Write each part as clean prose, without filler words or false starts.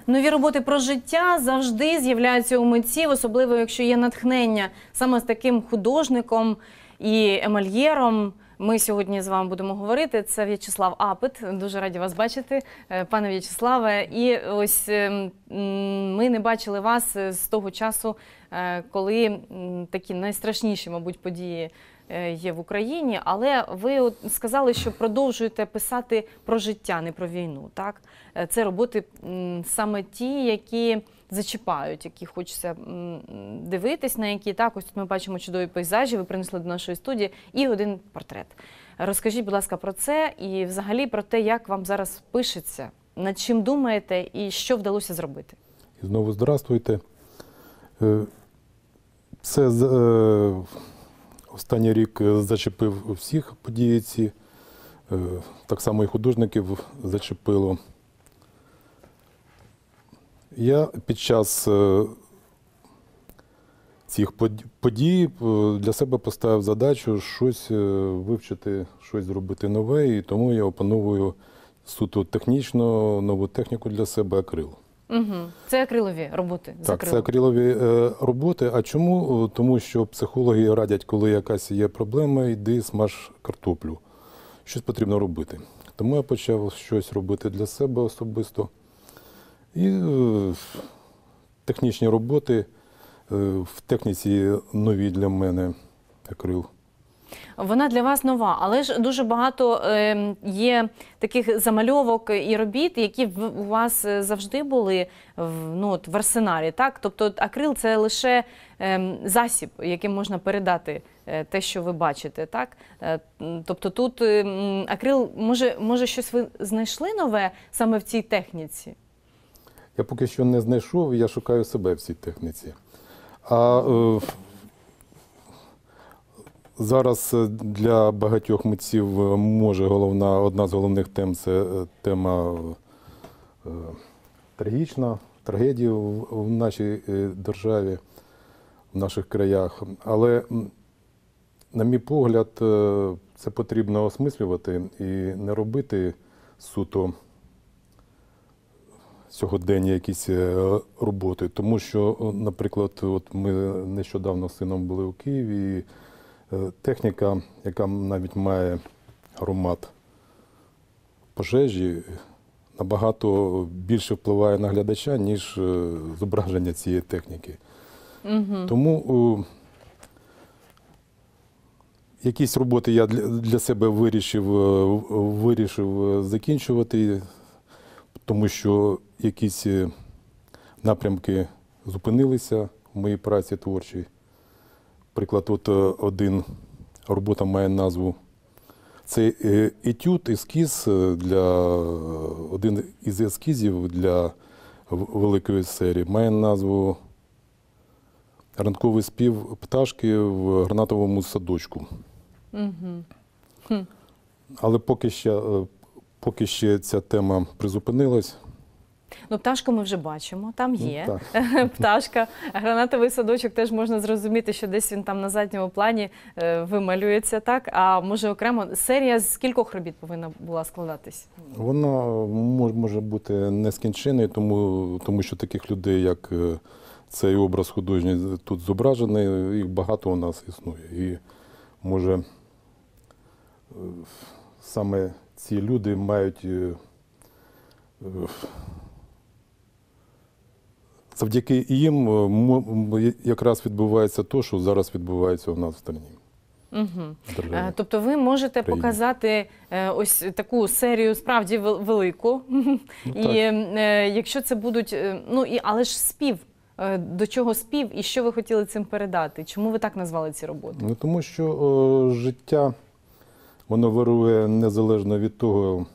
Нові роботи про життя завжди з'являються у митців, особливо якщо є натхнення саме з таким художником і емальєром. Ми сьогодні з вами будемо говорити. Це В'ячеслав Апит. Дуже раді вас бачити, пане В'ячеславе. І ось ми не бачили вас з того часу, коли такі найстрашніші, мабуть, події є в Україні, але ви сказали, що продовжуєте писати про життя, не про війну, так? Це роботи саме ті, які зачіпають, які хочеться дивитись, на які. Так, ось тут ми бачимо чудові пейзажі, ви принесли до нашої студії, і один портрет. Розкажіть, будь ласка, про це і взагалі про те, як вам зараз пишеться, над чим думаєте і що вдалося зробити. І знову здравствуйте. Це останній рік зачепив всіх події ці, так само і художників зачепило. Я під час цих подій для себе поставив задачу щось вивчити, щось зробити нове, і тому я опановую суто технічно нову техніку для себе — акрил. Угу. Це акрилові роботи? Так, це акрилові роботи. А чому? Тому що психологи радять, коли якась є проблема, йди смаж картоплю. Щось потрібно робити. Тому я почав щось робити для себе особисто. І технічні роботи в техніці нові для мене акрил. Вона для вас нова, але ж дуже багато є таких замальовок і робіт, які у вас завжди були в арсеналі, так? Тобто акрил – це лише засіб, яким можна передати те, що ви бачите, так? Тобто тут акрил, може щось ви знайшли нове саме в цій техніці? Я поки що не знайшов, я шукаю себе в цій техніці. Зараз для багатьох митців може одна з головних тем – це тема трагічна, трагедії в нашій державі, в наших краях. Але, на мій погляд, це потрібно осмислювати і не робити суто сьогодення якісь роботи. Тому що, наприклад, от ми нещодавно з сином були у Києві, і техніка, яка навіть має аромат пожежі, набагато більше впливає на глядача, ніж зображення цієї техніки. Угу. Тому якісь роботи я для себе вирішив закінчувати, тому що якісь напрямки зупинилися в моїй праці творчій. Наприклад, от робота має назву, це етюд, ескіз, один із ескізів для великої серії, має назву «Ранковий спів пташки в гранатовому садочку». Угу. Але поки ще ця тема призупинилась. Ну, пташку ми вже бачимо, там є пташка. Гранатовий садочок теж можна зрозуміти, що десь він там на задньому плані вималюється, так? А може окремо, серія з кількох робіт повинна була складатись? Вона може бути нескінченою, тому що таких людей, як цей образ художній тут зображений, їх багато у нас існує. І може саме ці люди мають завдяки їм якраз відбувається те, що зараз відбувається у нас в країні. Угу. Тобто ви можете показати ось таку серію справді велику, і якщо це будуть, але ж спів, до чого спів і що ви хотіли цим передати? Чому ви так назвали ці роботи? Тому що життя, воно вирує незалежно від того,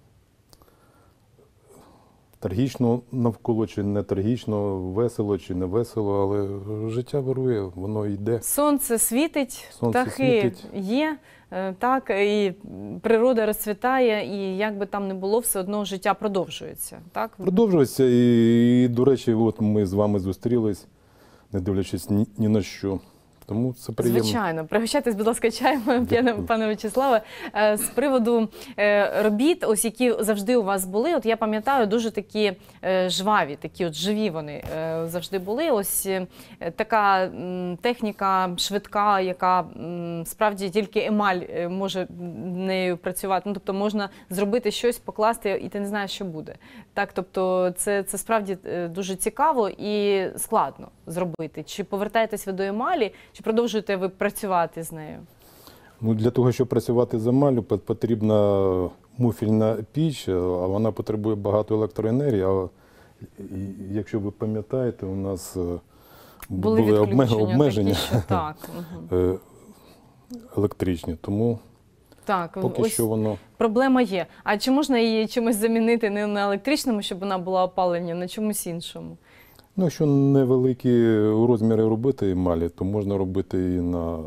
трагічно навколо чи не трагічно, весело чи не весело, але життя вирує, воно йде. Сонце світить, птахи є, так, і природа розцвітає, і як би там не було, все одно життя продовжується, так? Продовжується, і до речі, от ми з вами зустрілись, не дивлячись ні на що. Тому це приємно. Звичайно. Пригощайтесь, будь ласка, чаєм, пане В'ячеславе. З приводу робіт, ось які завжди у вас були, от я пам'ятаю, дуже такі жваві, такі от живі вони завжди були. Ось така техніка швидка, яка справді тільки емаль може нею працювати. Ну, тобто можна зробити щось, покласти, і ти не знаєш, що буде. Так, тобто це справді дуже цікаво і складно зробити. Чи повертаєтесь ви до емалі, чи продовжуєте ви працювати з нею? Ну, для того, щоб працювати з емаллю, потрібна муфільна піч, а вона потребує багато електроенергії. А якщо ви пам'ятаєте, у нас були обмеження такі, що так. електричні, тому так, поки ось що воно... проблема є. А чи можна її чимось замінити не на електричному, щоб вона була опалення, на чомусь іншому? Ну, якщо невеликі розміри робити емалі, то можна робити і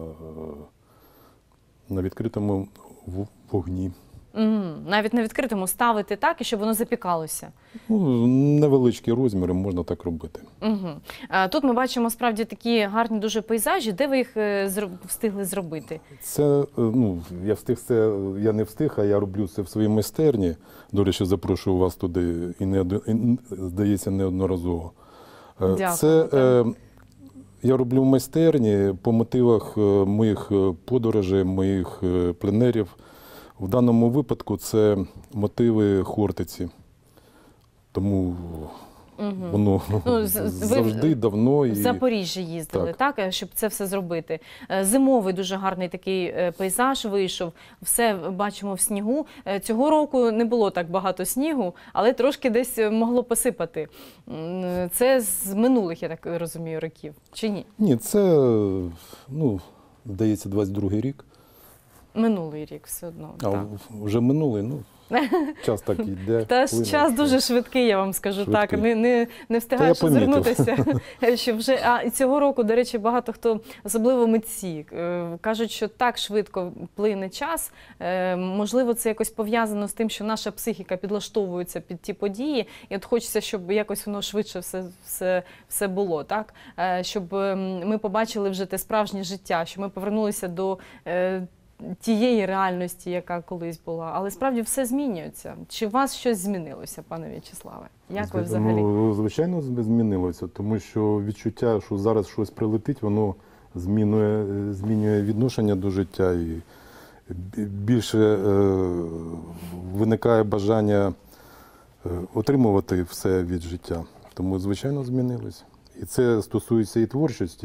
на відкритому вогні. Навіть на відкритому ставити так, і щоб воно запікалося. Ну, невеличкі розміри можна так робити. Тут ми бачимо справді такі гарні дуже пейзажі. Де ви їх встигли зробити? Це, ну, я не встиг, а я роблю це в своїй майстерні. До речі, запрошую вас туди і здається, неодноразово. Дякую. Це я роблю в майстерні по мотивах моїх подорожей, моїх пленерів. В даному випадку це мотиви Хортиці. Тому воно завжди, давно. В Запоріжжя їздили, так, щоб це все зробити. Зимовий дуже гарний такий пейзаж вийшов. Все бачимо в снігу. Цього року не було так багато снігу, але трошки десь могло посипати. Це з минулих, я так розумію, років, чи ні? Ні, це, ну, здається, 22-й рік. Минулий рік все одно. А так. Вже минулий, ну, час так йде. Та час дуже швидкий, я вам скажу. Швидкий. Так. Не встигаєш озирнутися. Що вже, а цього року, до речі, багато хто, особливо митці, кажуть, що так швидко плине час. Можливо, це якось пов'язано з тим, що наша психіка підлаштовується під ті події. І от хочеться, щоб якось воно швидше все було. Так? Щоб ми побачили вже те справжнє життя, щоб ми повернулися до тієї реальності, яка колись була. Але справді все змінюється. Чи у вас щось змінилося, пане В'ячеславе? Як ви взагалі? Ну, звичайно, змінилося, тому що відчуття, що зараз щось прилетить, воно змінює відношення до життя і більше виникає бажання отримувати все від життя. Тому, звичайно, змінилось. І це стосується і творчості.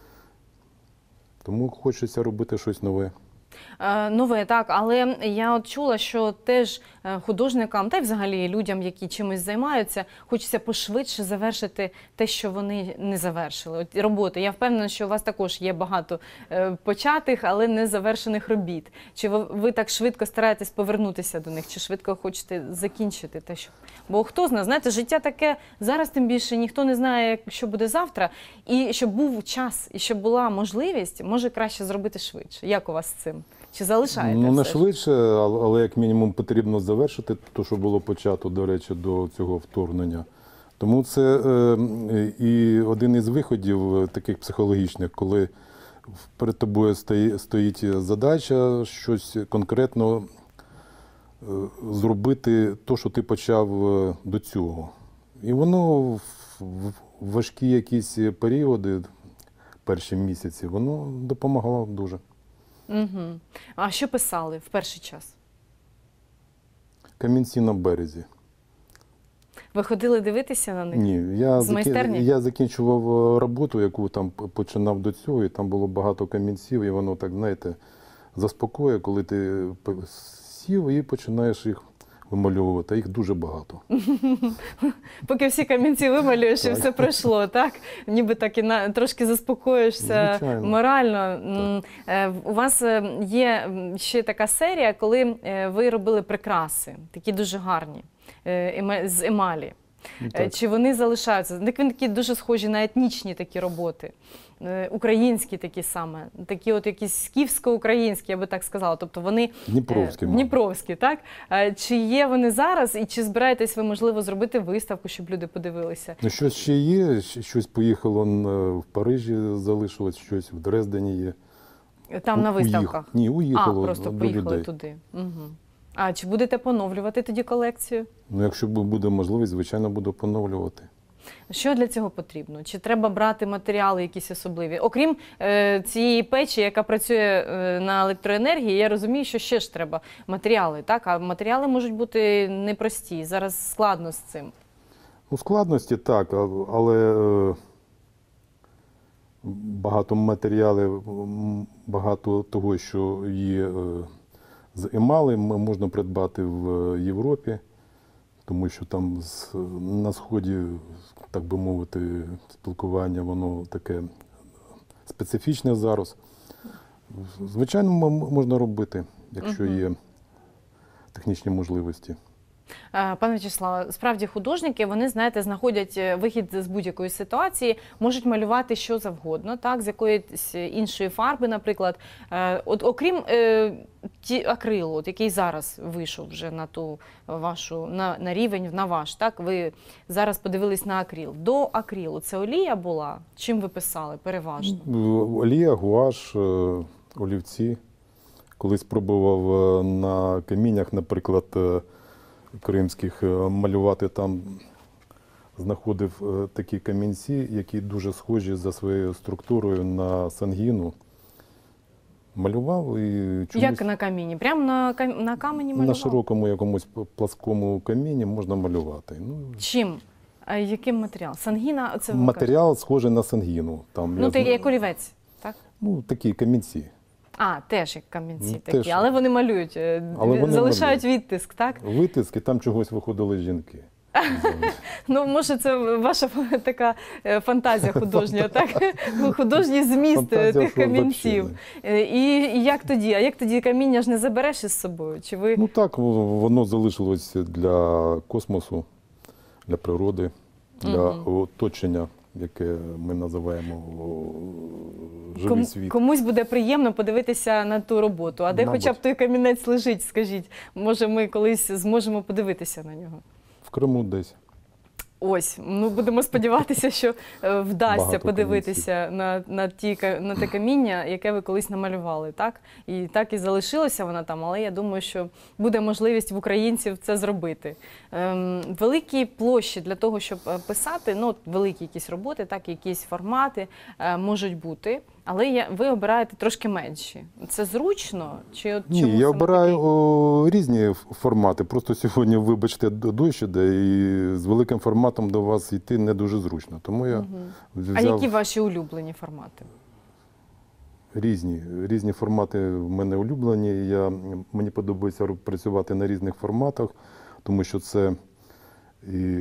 Тому хочеться робити щось нове. Нове, так, але я от чула, що теж художникам, та й взагалі людям, які чимось займаються, хочеться пошвидше завершити те, що вони не завершили. От роботи. Я впевнена, що у вас також є багато початих, але не завершених робіт. Чи ви так швидко стараєтесь повернутися до них, чи швидко хочете закінчити те, що... Бо хто знає, знаєте, життя таке, зараз тим більше ніхто не знає, що буде завтра, і щоб був час, і щоб була можливість, може краще зробити швидше. Як у вас з цим? Чи залишаєте? Ну, не швидше, але як мінімум потрібно завершити те, що було почато, до речі, до цього вторгнення. Тому це і один із виходів таких психологічних, коли перед тобою стоїть задача щось конкретно зробити те, що ти почав до цього. І воно в важкі якісь періоди, перші місяці, воно допомагало дуже. А що писали в перший час? Камінці на березі. Ви ходили дивитися на них? Ні, я закінчував роботу, яку там починав до цього, і там було багато камінців, і воно так, знаєте, заспокоює, коли ти сів і починаєш їх вимальовувати, а їх дуже багато. Поки всі камінці вималюєш, і все пройшло, так? Ніби так і трошки заспокоїшся морально. У вас є ще така серія, коли ви робили прикраси, такі дуже гарні, з емалі. Ну, так. Чи вони залишаються? Так вони такі дуже схожі на етнічні такі роботи, українські такі саме, такі от якісь скіфсько-українські, я би так сказала. Тобто вони Дніпровські. Дніпровські, так? Чи є вони зараз, і чи збираєтесь ви, можливо, зробити виставку, щоб люди подивилися? Ну, щось ще є, щось поїхало в Парижі, залишилось, щось в Дрездені є. Там на виставках? Ні, уїхало просто до поїхали людей. туди. Угу. А чи будете поновлювати тоді колекцію? Ну, якщо буде можливість, звичайно, буду поновлювати. Що для цього потрібно? Чи треба брати матеріали якісь особливі? Окрім цієї печі, яка працює на електроенергії, я розумію, що ще ж треба матеріали, так? А матеріали можуть бути непрості. Зараз складно з цим. Ну, складності так, але багато матеріалів, багато того, що є з емали, можна придбати в Європі, тому що там на Сході, так би мовити, спілкування, воно таке специфічне зараз. Звичайно, можна робити, якщо є технічні можливості. Пане В'ячеславе, справді художники, вони, знаєте, знаходять вихід з будь-якої ситуації, можуть малювати що завгодно, так, з якоїсь іншої фарби, наприклад. От окрім акрилу, от, який зараз вийшов вже на ту вашу, на рівень, на ваш, так, ви зараз подивились на акрил. До акрилу це олія була? Чим ви писали переважно? Олія, гуаш, олівці. Колись пробував на каміннях, наприклад, кримських малювати, там знаходив такі камінці, які дуже схожі за своєю структурою на сангіну. Малював і чомусь... Як на каміні? Прямо на камені малював? На широкому якомусь пласкому каміні можна малювати. Ну, чим? А яким матеріал? Сангіна? Це матеріал схожий на сангіну. Там, ну, як олівець, так? Ну, такі камінці. А, теж як камінці Ну, такі, теж. але вони малюють, вони залишають відтиск, так? Витиски, там чогось виходили жінки. Ну, може, це ваша така фантазія художня, так? Художній зміст Фантазія тих камінців. І як тоді? А як тоді каміння ж не забереш із собою? Чи ви... Ну так, воно залишилось для космосу, для природи, для оточення, яке ми називаємо живий світ. Комусь буде приємно подивитися на ту роботу. А де Мабуть. хоча б той камінець лежить, скажіть? Може, ми колись зможемо подивитися на нього? В Криму десь. Ось, ну будемо сподіватися, що вдасться Багато подивитися на те каміння, яке ви колись намалювали, так? І так і залишилося вона там, але я думаю, що буде можливість в українців це зробити. Великі площі для того, щоб писати, ну, великі якісь роботи, так, якісь формати можуть бути, але ви обираєте трошки менші. Це зручно? Чи от Ні, чому я саме обираю різні формати. Просто сьогодні, вибачте, дощ іде, і з великим форматом до вас йти не дуже зручно. Тому я взяв... А які ваші улюблені формати? Різні формати в мене улюблені. Мені подобається працювати на різних форматах, тому що це і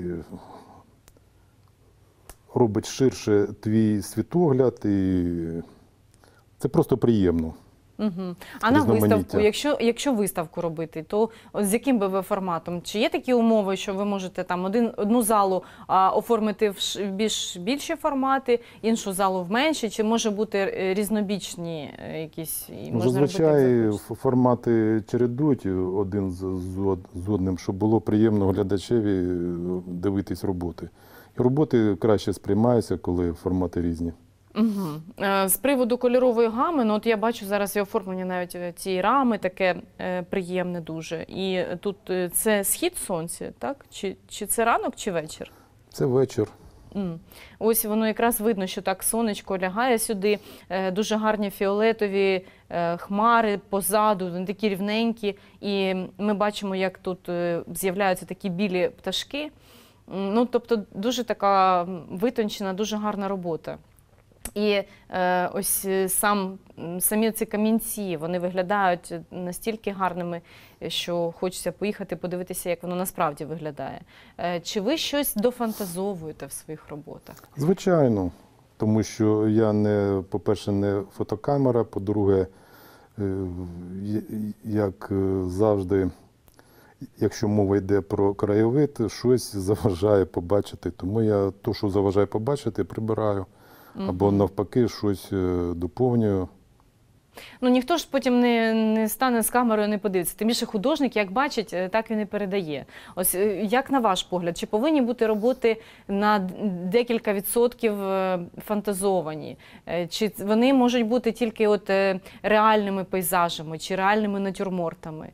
робить ширше твій світогляд, і це просто приємно. А на виставку, якщо виставку робити, то от з яким би ви форматом? Чи є такі умови, що ви можете там одну залу оформити в більші формати, іншу залу в менші, чи може бути різнобічні якісь? Зазвичай формати чередують один з одним, щоб було приємно глядачеві дивитись роботи. І роботи краще сприймаються, коли формати різні. З приводу кольорової гами, ну от я бачу зараз і оформлення навіть цієї рами таке приємне дуже. І тут це схід сонця, так? Чи це ранок, чи вечір? Це вечір. Ось воно якраз видно, що так сонечко лягає сюди, дуже гарні фіолетові хмари позаду, вони такі рівненькі. І ми бачимо, як тут з'являються такі білі пташки. Ну, тобто дуже така витончена, дуже гарна робота. І ось самі ці камінці, вони виглядають настільки гарними, що хочеться поїхати подивитися, як воно насправді виглядає. Чи ви щось дофантазовуєте в своїх роботах? Звичайно, тому що я, по-перше, не фотокамера, по-друге, як завжди, якщо мова йде про краєвид, щось заважає побачити. Тому я то, що заважає побачити, прибираю. Або навпаки, щось доповнюю. Ну, ніхто ж потім не стане з камерою, не подивиться. Тим більше художник, як бачить, так і не передає. Ось як на ваш погляд, чи повинні бути роботи на декілька відсотків фантазовані? Чи вони можуть бути тільки от реальними пейзажами, чи реальними натюрмортами?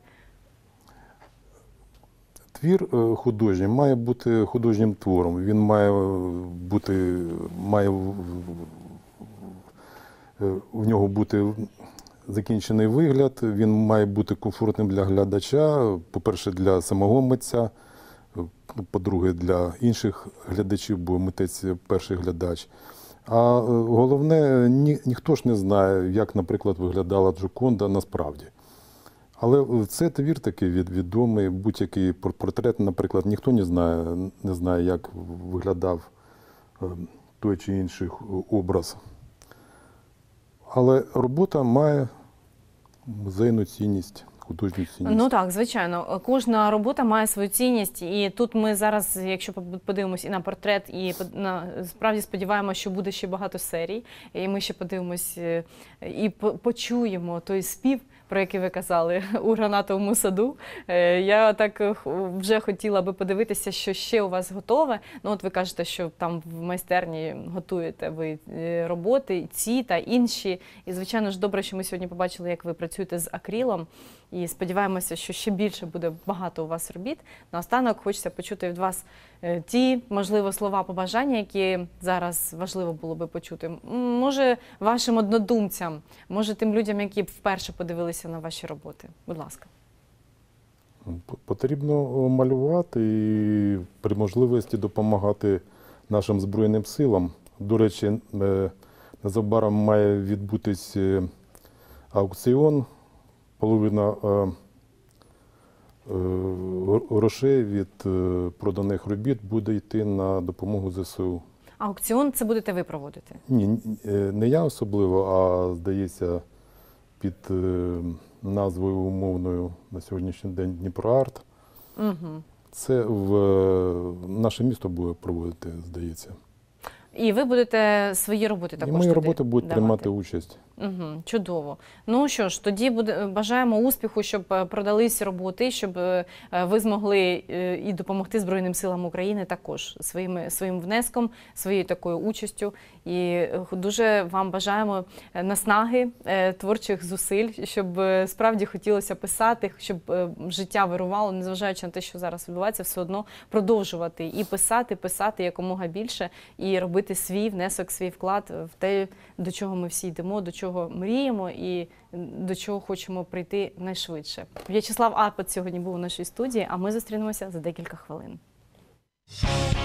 Твір художній має бути художнім твором. Він має в нього бути закінчений вигляд, він має бути комфортним для глядача, по-перше, для самого митця, по-друге, для інших глядачів, бо митець – перший глядач. А головне, ніхто ж не знає, як, наприклад, виглядала Джоконда насправді. Але це твір такий відомий, будь-який портрет, наприклад, ніхто не знає, як виглядав той чи інший образ. Але робота має музейну цінність, художню цінність. Ну так, звичайно. Кожна робота має свою цінність. І тут ми зараз, якщо подивимось і на портрет, і справді сподіваємося, що буде ще багато серій. І ми ще подивимось і почуємо той спів, про який ви казали, у гранатовому саду. Я так вже хотіла би подивитися, що ще у вас готове. Ну от ви кажете, що там в майстерні готуєте ви роботи, ці та інші. І, звичайно ж, добре, що ми сьогодні побачили, як ви працюєте з акрилом. І сподіваємося, що ще більше буде багато у вас робіт. Наостанок хочеться почути від вас ті, можливо, слова побажання, які зараз важливо було би почути. Може, вашим однодумцям, може, тим людям, які б вперше подивилися на ваші роботи. Будь ласка. Потрібно малювати і при можливості допомагати нашим Збройним силам. До речі, незабаром має відбутись аукціон. Половина грошей від проданих робіт буде йти на допомогу ЗСУ. Аукціон це будете ви проводити? Ні, не я особливо, а, здається, під назвою умовною на сьогоднішній день Дніпроарт. Угу. Це наше місто буде проводити, здається. І ви будете свої роботи також туди? І мої роботи будуть давати? приймати участь. Угу, чудово. Ну що ж, тоді бажаємо успіху, щоб продались роботи, щоб ви змогли і допомогти Збройним силам України також своїм внеском, своєю такою участю. І дуже вам бажаємо наснаги, творчих зусиль, щоб справді хотілося писати, щоб життя вирувало, незважаючи на те, що зараз відбувається, все одно продовжувати і писати якомога більше, і робити свій внесок, свій вклад в те, до чого ми всі йдемо, до чого мріємо і до чого хочемо прийти найшвидше. В'ячеслав Апат сьогодні був у нашій студії, а ми зустрінемося за декілька хвилин.